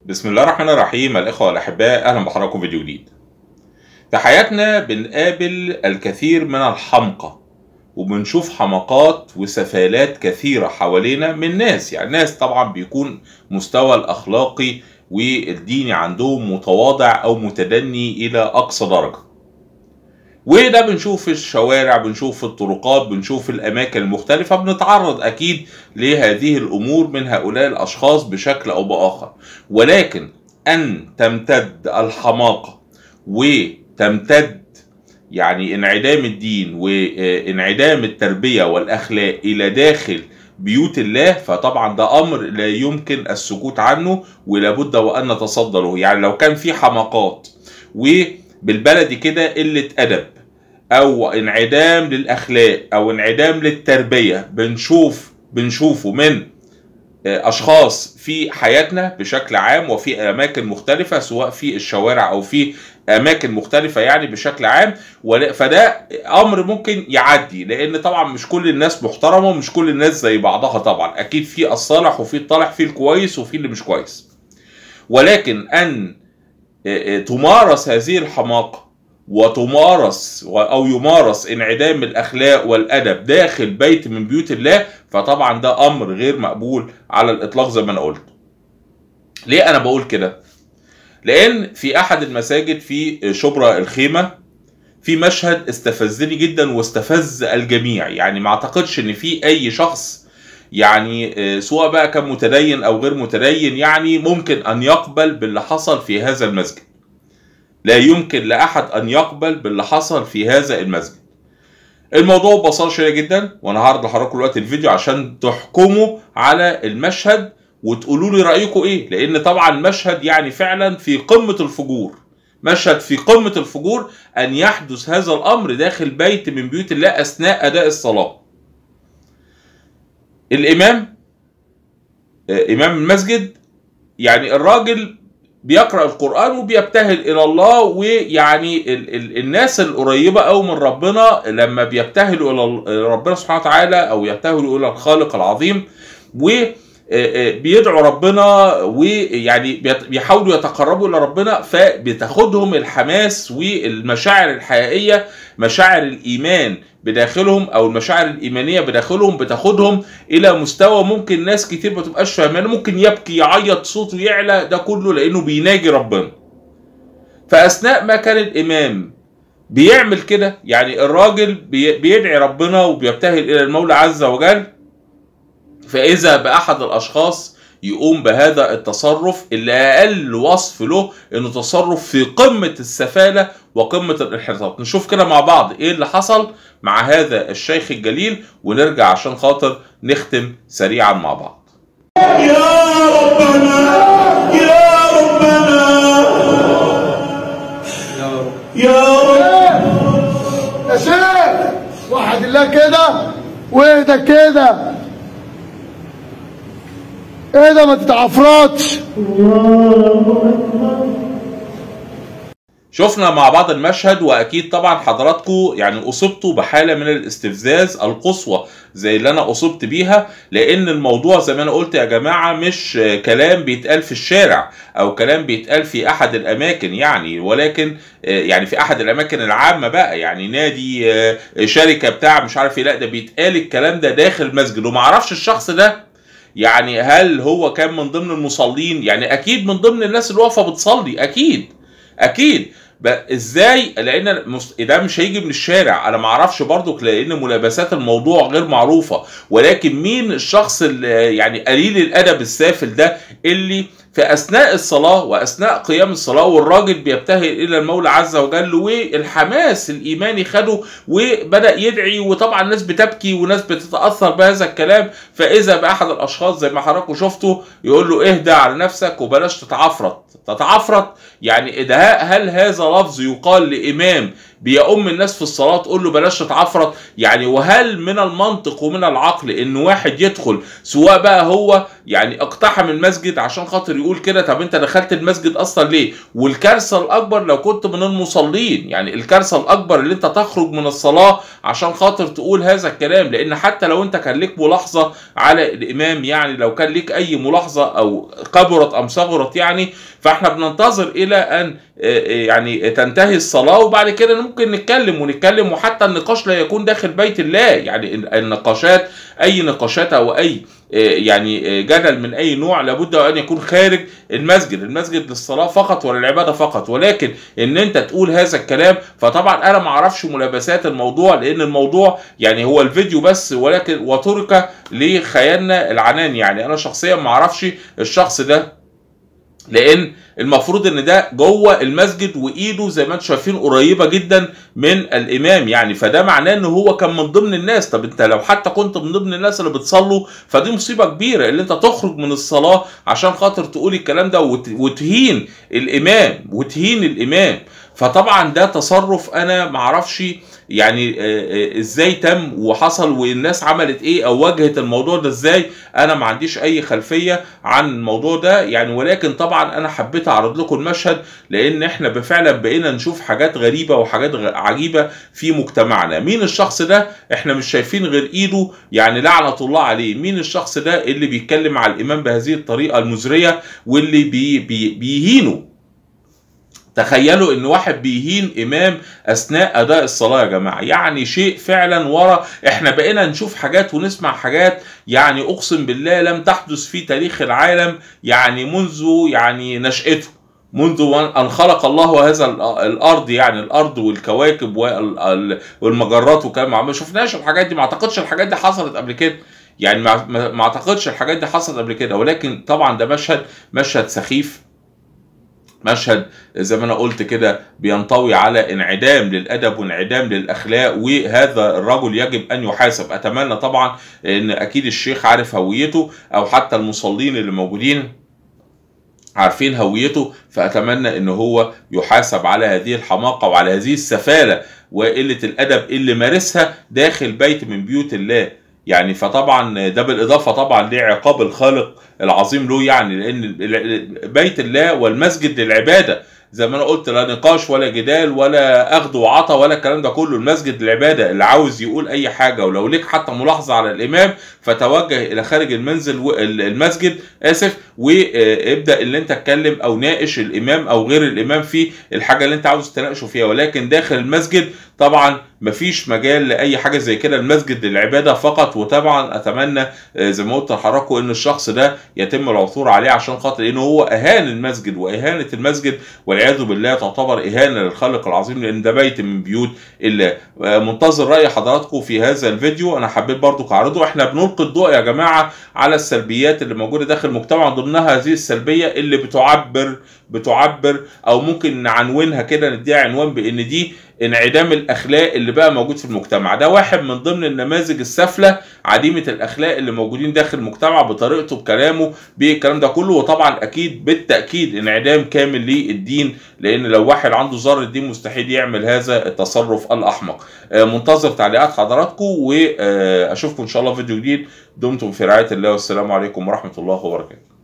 بسم الله الرحمن الرحيم. الإخوة والأحباء، أهلا بحضراتكم فيديو جديد. في حياتنا بنقابل الكثير من الحمقى، وبنشوف حمقات وسفالات كثيرة حوالينا من ناس، يعني ناس طبعا بيكون مستوى الأخلاقي والديني عندهم متواضع أو متدني إلى أقصى درجة. وده بنشوف في الشوارع، بنشوف في الطرقات، بنشوف في الأماكن المختلفة، بنتعرض أكيد لهذه الأمور من هؤلاء الأشخاص بشكل أو بآخر. ولكن أن تمتد الحماقة وتمتد يعني انعدام الدين وانعدام التربية والأخلاق إلى داخل بيوت الله، فطبعا ده أمر لا يمكن السكوت عنه ولابد وأن نتصدى له. يعني لو كان في حماقات وبالبلدي كده قلة أدب او انعدام للاخلاق او انعدام للتربيه بنشوفه من اشخاص في حياتنا بشكل عام وفي اماكن مختلفه، سواء في الشوارع او في اماكن مختلفه يعني بشكل عام. فده امر ممكن يعدي، لان طبعا مش كل الناس محترمه ومش كل الناس زي بعضها. طبعا اكيد في الصالح وفي الطالح، في الكويس وفي اللي مش كويس. ولكن ان تمارس هذه الحماقه وتمارس أو يمارس انعدام الأخلاق والأدب داخل بيت من بيوت الله، فطبعا ده أمر غير مقبول على الإطلاق زي ما أنا قلت. ليه أنا بقول كده؟ لأن في أحد المساجد في شبرا الخيمة في مشهد استفزني جدا واستفز الجميع. يعني ما أعتقدش إن في أي شخص يعني سواء بقى كان متدين أو غير متدين يعني ممكن أن يقبل باللي حصل في هذا المسجد. لا يمكن لأحد أن يقبل باللي حصل في هذا المسجد. الموضوع ببساطة شديدة جدا، وأنا هعرض لحضراتكم دلوقتي الفيديو عشان تحكموا على المشهد وتقولوا لي رأيكم إيه، لأن طبعا مشهد يعني فعلا في قمة الفجور، مشهد في قمة الفجور أن يحدث هذا الأمر داخل بيت من بيوت الله أثناء أداء الصلاة. الإمام إمام المسجد يعني الراجل بيقرأ القرآن وبيبتهل إلى الله، ويعني الناس القريبة أو من ربنا لما بيبتهلوا إلى ربنا سبحانه وتعالى أو يبتهلوا إلى الخالق العظيم وبيدعوا ربنا ويعني بيحاولوا يتقربوا إلى ربنا، فبتاخدهم الحماس والمشاعر الحقيقية، مشاعر الإيمان بداخلهم او المشاعر الايمانيه بداخلهم، بتاخدهم الى مستوى ممكن ناس كتير ما تبقاش فاهمانه، ممكن يبكي يعيط صوته يعلى، ده كله لانه بيناجي ربنا. فاثناء ما كان الامام بيعمل كده، يعني الراجل بيدعي ربنا وبيبتهل الى المولى عز وجل، فاذا باحد الاشخاص يقوم بهذا التصرف اللي اقل وصف له انه تصرف في قمة السفالة وقمة الانحطاط. نشوف كده مع بعض ايه اللي حصل مع هذا الشيخ الجليل ونرجع عشان خاطر نختم سريعا مع بعض. يا ربنا يا ربنا يا رب يا شيخ وحد الله كده واهدى كده، ايه ده ما تتعفرطش. شفنا مع بعض المشهد، واكيد طبعا حضراتكم يعني اصبتوا بحاله من الاستفزاز القصوى زي اللي انا اصبت بيها، لان الموضوع زي ما انا قلت يا جماعه مش كلام بيتقال في الشارع او كلام بيتقال في احد الاماكن يعني، ولكن يعني في احد الاماكن العامه بقى، يعني نادي، شركه بتاع مش عارف ايه، لا ده بيتقال الكلام ده داخل المسجد. وما اعرفش الشخص ده يعني هل هو كان من ضمن المصلين، يعني اكيد من ضمن الناس اللي واقفه بتصلي، اكيد ازاي؟ لان ده مش هيجي من الشارع، انا ما اعرفش برضك لان ملابسات الموضوع غير معروفه. ولكن مين الشخص اللي يعني قليل الادب السافل ده اللي في اثناء الصلاه واثناء قيام الصلاه والراجل بيبتهل الى المولى عز وجل والحماس الايماني خده وبدا يدعي، وطبعا الناس بتبكي وناس بتتاثر بهذا الكلام، فاذا باحد الاشخاص زي ما حضراتكم شفتوا يقول له اهدى على نفسك وبلاش تتعفرط. يعني ده هل هذا لفظ يقال لامام بيؤم الناس في الصلاه تقول له بلاش تتعفرط يعني. وهل من المنطق ومن العقل ان واحد يدخل سواء بقى هو يعني اقتحم المسجد عشان خاطر يقول كده؟ طب انت دخلت المسجد اصلا ليه؟ والكارثه الاكبر لو كنت من المصلين، يعني الكارثه الاكبر اللي انت تخرج من الصلاه عشان خاطر تقول هذا الكلام. لان حتى لو انت كان ليك ملاحظه على الامام، يعني لو كان ليك اي ملاحظه او كبرت ام صغرت يعني، فاحنا بننتظر الى ان يعني تنتهي الصلاه وبعد كده ممكن نتكلم وحتى النقاش لا يكون داخل بيت الله. يعني النقاشات، اي نقاشات او اي يعني جدل من اي نوع لابد ان يكون خارج المسجد للصلاه فقط وللعباده فقط. ولكن ان انت تقول هذا الكلام، فطبعا انا ما اعرفش ملابسات الموضوع، لان الموضوع يعني هو الفيديو بس ولكن وترك لخيالنا العنان. يعني انا شخصيا ما اعرفش الشخص ده، لان المفروض ان ده جوه المسجد وايده زي ما انتم شايفين قريبه جدا من الامام يعني، فده معناه ان هو كان من ضمن الناس. طب انت لو حتى كنت من ضمن الناس اللي بتصلوا فدي مصيبه كبيره، اللي انت تخرج من الصلاه عشان خاطر تقول الكلام ده وتهين الامام فطبعا ده تصرف انا معرفش يعني ازاي تم وحصل والناس عملت ايه او واجهت الموضوع ده ازاي. انا ما عنديش اي خلفيه عن الموضوع ده يعني، ولكن طبعا انا حبيت اعرض لكم المشهد لان احنا فعلا بقينا نشوف حاجات غريبه وحاجات عجيبه في مجتمعنا. مين الشخص ده؟ احنا مش شايفين غير ايده يعني، لعنه الله عليه. مين الشخص ده اللي بيتكلم على الامام بهذه الطريقه المزريه واللي بيهينه؟ تخيلوا ان واحد بيهين امام اثناء اداء الصلاه يا جماعه، يعني شيء فعلا ورا. احنا بقينا نشوف حاجات ونسمع حاجات يعني اقسم بالله لم تحدث في تاريخ العالم يعني منذ يعني نشأته، منذ ان خلق الله هذا الارض، يعني الارض والكواكب والمجرات وكلام. ما شفناش الحاجات دي، ما اعتقدش الحاجات دي حصلت قبل كده يعني، ما اعتقدش الحاجات دي حصلت قبل كده. ولكن طبعا ده مشهد سخيف، مشهد زي ما انا قلت كده بينطوي على انعدام للادب وانعدام للاخلاق، وهذا الرجل يجب ان يحاسب. اتمنى طبعا ان اكيد الشيخ عارف هويته او حتى المصلين اللي موجودين عارفين هويته، فاتمنى ان هو يحاسب على هذه الحماقه وعلى هذه السفاله وقله الادب اللي مارسها داخل بيت من بيوت الله يعني. فطبعا ده بالاضافه طبعا لعقاب الخالق العظيم له يعني، لان بيت الله والمسجد للعباده زي ما انا قلت، لا نقاش ولا جدال ولا اخذ وعطا ولا الكلام ده كله. المسجد للعباده، اللي عاوز يقول اي حاجه ولو ليك حتى ملاحظه على الامام فتوجه الى خارج المسجد وابدا اللي انت اتكلم او ناقش الامام او غير الامام في الحاجه اللي انت عاوز تناقشه فيها. ولكن داخل المسجد طبعا مفيش مجال لاي حاجه زي كده، المسجد للعباده فقط. وطبعا اتمنى زي ما قلت لحضراتكم ان الشخص ده يتم العثور عليه عشان خاطر انه هو اهان المسجد، واهانه المسجد والعياذ بالله تعتبر اهانه للخالق العظيم، لان ده بيت من بيوت الله. منتظر راي حضراتكم في هذا الفيديو. انا حبيت برضو اعرضه. احنا بنلقي الضوء يا جماعه على السلبيات اللي موجوده داخل المجتمع، ضمنها هذه السلبيه اللي بتعبر او ممكن نعنونها كده، نديها عنوان بان دي انعدام الاخلاق اللي بقى موجود في المجتمع. ده واحد من ضمن النماذج السافله عديمه الاخلاق اللي موجودين داخل المجتمع بطريقته بكلامه بالكلام ده كله. وطبعا اكيد بالتاكيد انعدام كامل للدين، لان لو واحد عنده ذره دين مستحيل يعمل هذا التصرف الاحمق. منتظر تعليقات حضراتكم واشوفكم ان شاء الله في فيديو جديد. دمتم في رعايه الله والسلام عليكم ورحمه الله وبركاته.